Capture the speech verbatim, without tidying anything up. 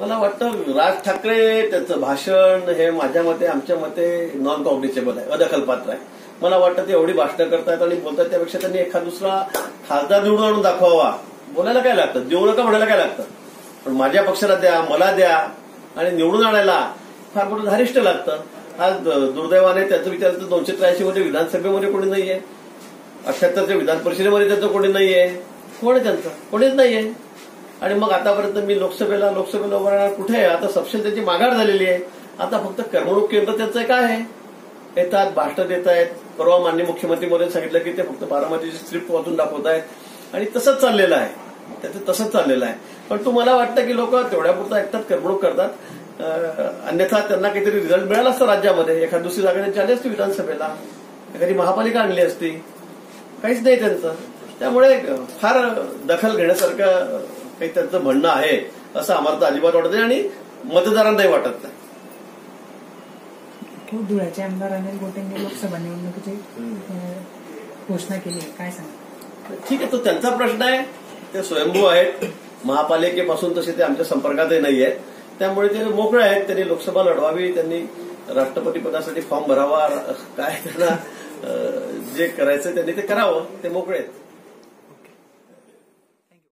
मला वाटतं राज ठाकरे त्याचं भाषण हे माझ्या मते आमच्या मते नॉन कॉग्निसेबल आहे, अदखलपात्र आहे. मला वाटतं ते एवढी भाषणं करतायत आणि बोलतात त्यापेक्षा त्यांनी एखाद दुसरा खासदार निवडून आणून दाखवावा. बोलायला काय लागतं, देऊ नका म्हणायला काय लागतं, पण माझ्या पक्षाला द्या, मला द्या आणि निवडून आणायला फार मोठं धारिष्ट लागतं. आज दुर्दैवाने त्याचं विचार दोनशे त्र्याऐंशी मध्ये विधानसभेमध्ये कोणी नाहीये, अठ्याहत्तरच्या विधान परिषदेमध्ये त्याचं कोणी नाहीये. कोण आहे त्यांचं? कोणीच नाहीये. आणि मग आतापर्यंत मी लोकसभेला लोकसभेला उभं राहणार कुठे आहे? आता सपशेल त्याची माघार झालेली आहे. आता फक्त करमणूक केंद्र त्यांचं काय आहे? येतात, भाषणं देत आहेत. परवा माननीय मुख्यमंत्री मोदींनी सांगितलं की ते फक्त बारामतीची स्क्रिप्ट वाचून दाखवत आहेत आणि तसंच चाललेलं आहे. त्याचं तसंच चाललेलं आहे. पण तुम्हाला वाटतं की लोक तेवढ्यापुरतं ऐकतात, करमणूक करतात. अन्यथा त्यांना काहीतरी रिझल्ट मिळाला असता राज्यामध्ये, एखादी दुसरी जागा त्यांची आली असती विधानसभेला, एखादी महापालिका आणली असती. काहीच नाही त्यांचं. त्यामुळे फार दखल घेण्यासारखं काही त्यांचं म्हणणं आहे असं आम्हाला तर अजिबात वाटत नाही आणि मतदारांनाही वाटत नाही. धुळ्याचे आमदार अनिल गोटेंनी लोकसभा निवडणुकीची घोषणा केली, काय सांगा? ठीक आहे, तो त्यांचा प्रश्न आहे. ते स्वयंभू आहेत, महापालिकेपासून तसे ते आमच्या संपर्कातही नाही आहेत. त्यामुळे ते मोकळे आहेत. त्यांनी लोकसभा लढवावी, त्यांनी राष्ट्रपती पदासाठी फॉर्म भरावा, काय त्यांना जे करायचं त्यांनी ते करावं. ते मोकळे आहेत.